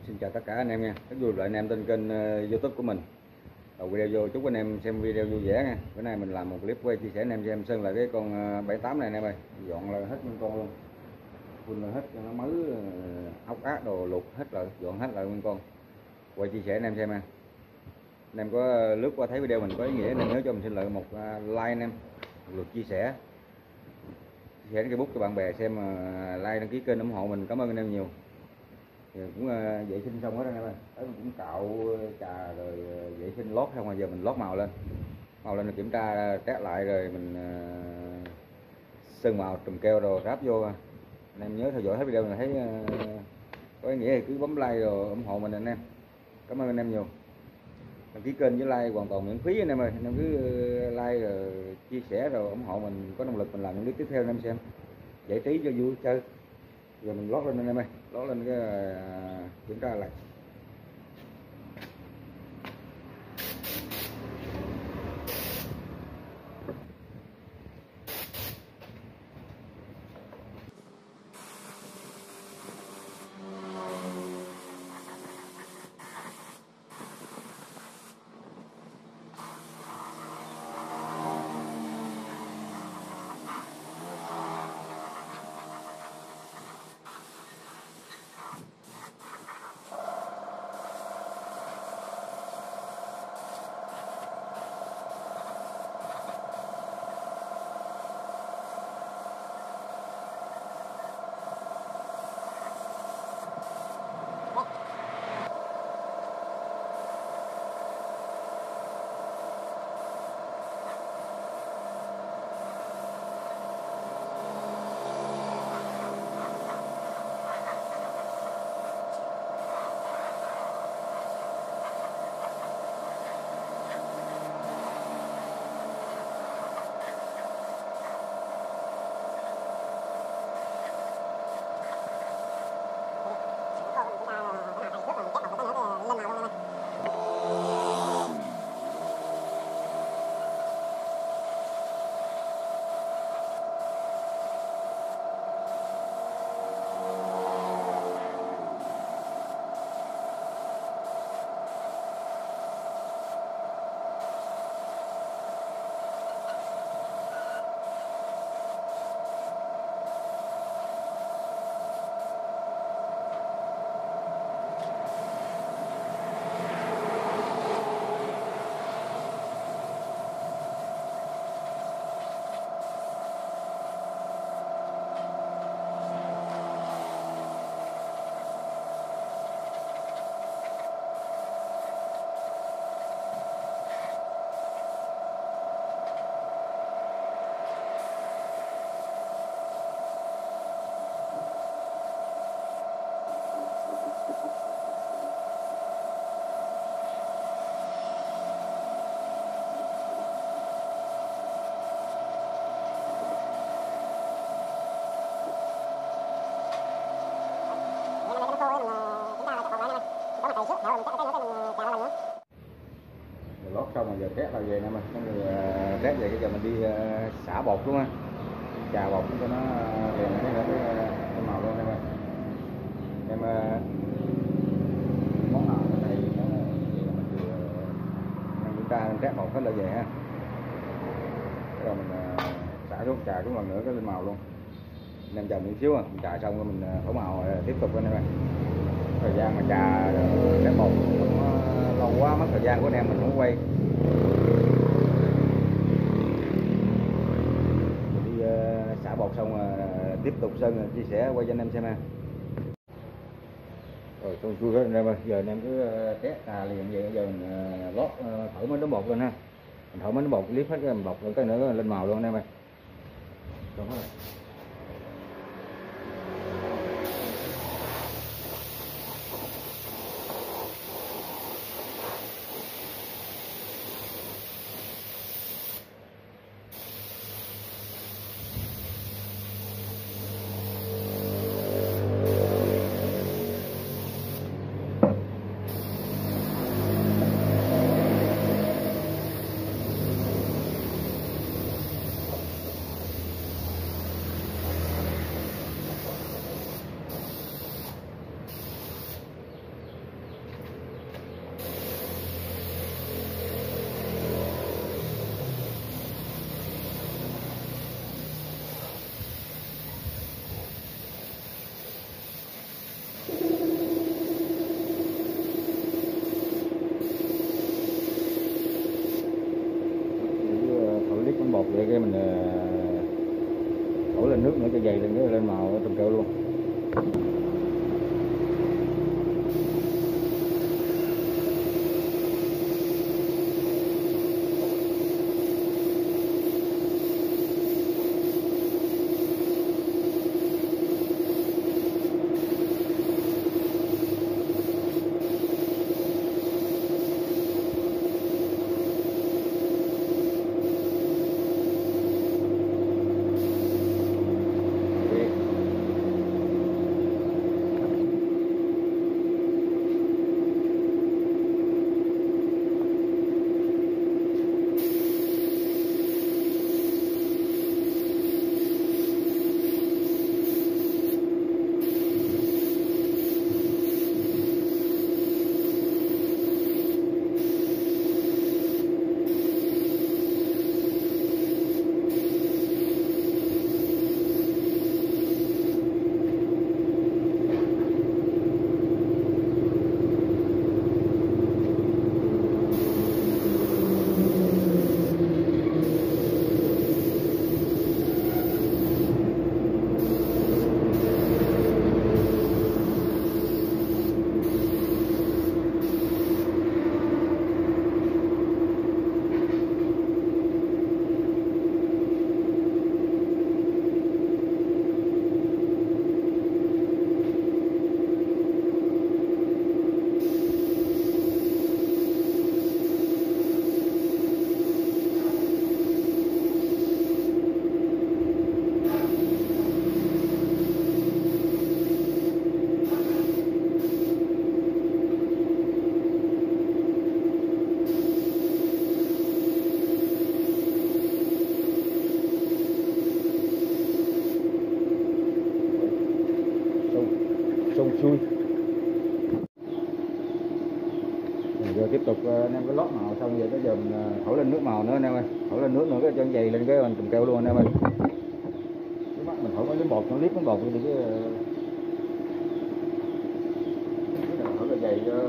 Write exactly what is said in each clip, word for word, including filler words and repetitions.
Xin chào tất cả anh em nha, rất vui lại anh em trên kênh uh, YouTube của mình. Đầu video vô chúc anh em xem video vui vẻ nha. Bữa nay mình làm một clip quay chia sẻ anh em cho em sơn lại cái con uh, bảy tám này anh em ơi, dọn lại hết nguyên con luôn, phun lại hết cho nó mới uh, ốc ác đồ lục hết lại, dọn hết lại nguyên con. Quay chia sẻ anh em xem nha. Anh em có lướt qua thấy video mình có ý nghĩa nên nhớ cho mình xin lại một uh, like anh em, một lượt chia sẻ, chia sẻ cái Facebook cho bạn bè xem, uh, like đăng ký kênh ủng hộ mình, cảm ơn anh em nhiều. Thì cũng uh, vệ sinh xong hết anh em ơi, đấy mình cũng cạo trà rồi uh, vệ sinh lót xong rồi giờ mình lót màu lên, màu lên kiểm tra test lại rồi mình uh, sơn màu trùm keo rồi ráp vô. Anh em nhớ theo dõi hết video này thấy uh, có ý nghĩa thì cứ bấm like rồi ủng hộ mình anh em, cảm ơn anh em nhiều. Đăng ký kênh với like hoàn toàn miễn phí anh em ơi, anh em cứ like rồi chia sẻ rồi ủng hộ mình, có động lực mình làm những clip tiếp theo anh em xem, giải trí cho vui chơi. Giờ mình lót lên anh em ơi, lót lên cái uh, kiểm tra lại. Lót xong rồi giờ test là về nè mà, xong rồi test về cái giờ mình đi uh, xả bột luôn á, chà bột cho nó liền cái cái, cái màu luôn em ơi. Em uh, món nào cái này nó vậy là mình vừa mình kiểm tra test bột hết là về ha, rồi mình uh, xả xuống chà xuống lần nữa cái lên màu luôn. Nên chờ một xíu, mình chà xong rồi mình thổi màu rồi tiếp tục anh em ơi. Thời gian mà chà test bột nó lâu quá mất thời gian của anh em mình không quay. Đi uh, xả bột xong uh, tiếp tục sơn chia sẻ quay cho anh em xem ha. Rồi tôi chui hết anh em ơi, giờ anh em cứ uh, test à liền vậy, giờ mình uh, lót uh, thổi mấy đống bột lên ha. Mình thổi mấy đống bột clip hết cái bột lên cái nữa lên màu luôn anh em ơi. Đúng rồi. cái mình đổ lên nước nữa cho dày lên cái lên màu tôm keo luôn. Sông xuôi. Rồi tiếp tục anh em cái lót màu xong rồi tới giờ mình thổi lên nước màu nữa anh em ơi, thổi lên nước nữa cái cho dày lên cái mình trùng keo luôn anh em ơi. Cái mắt mình thổi có miếng bột nó liếc miếng bột đi cái cái thổi là dày cho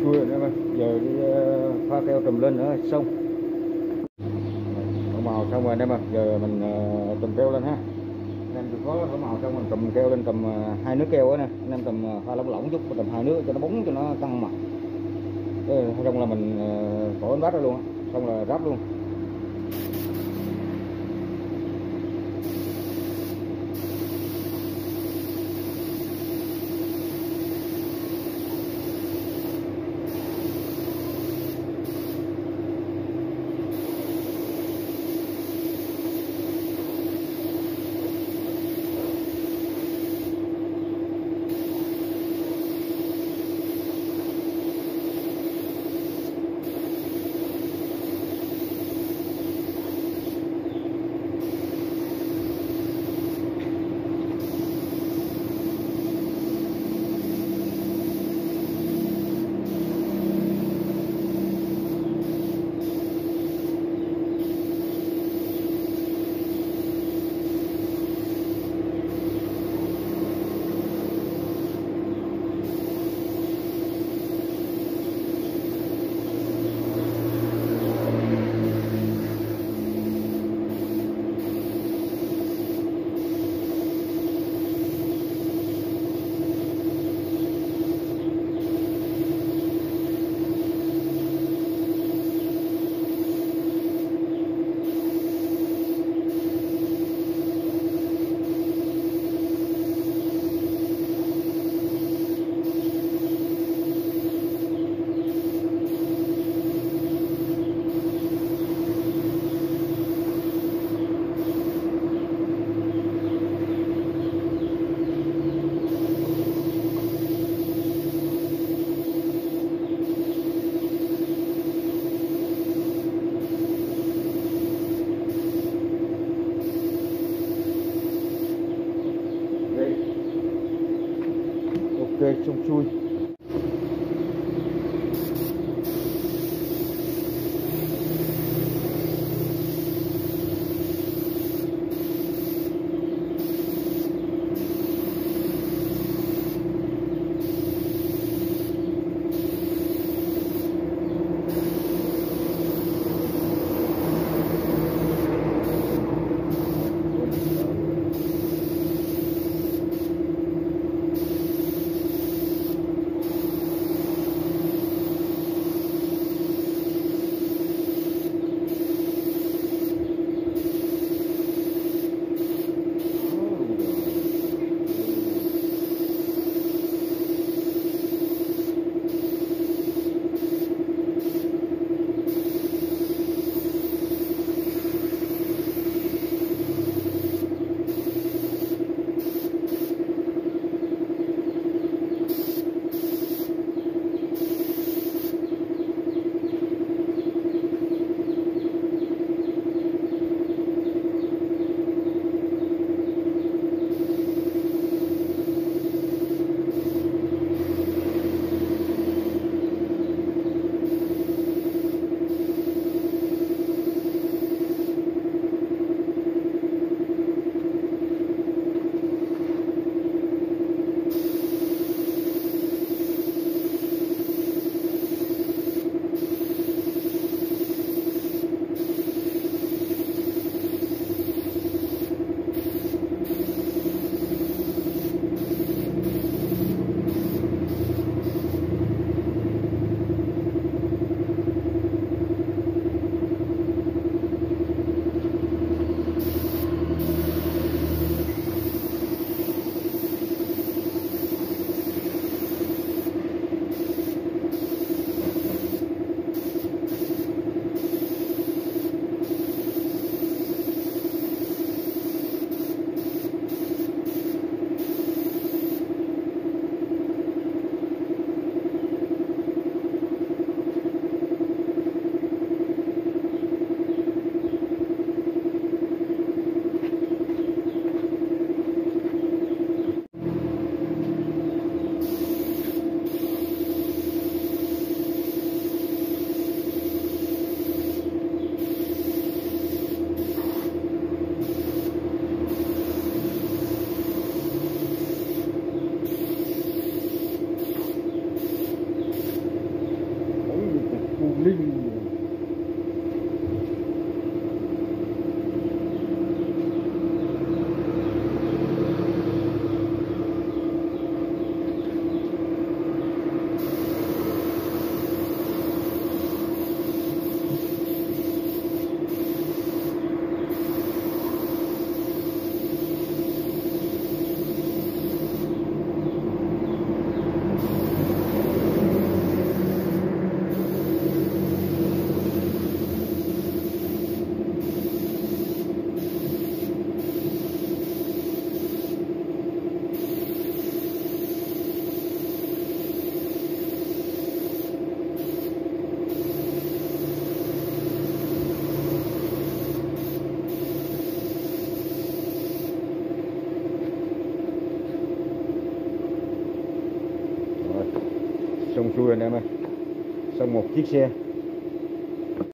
xuôi rồi em ơi. Giờ đi uh, pha keo trùm lên nữa xong. Đổ màu xong rồi anh em ơi. Giờ mình uh, trùm keo lên ha. Anh em có đổ màu xong mình trùm keo lên tầm uh, hai nước keo á nè. Anh em tầm uh, pha lỏng lỏng chút, tầm hai nước cho nó bóng cho nó căng mặt. Thế xong là mình uh, bỏ bát ra luôn á. Xong là ráp luôn. Ok, xong xuôi. xong xuôi anh em ơi, xong một chiếc xe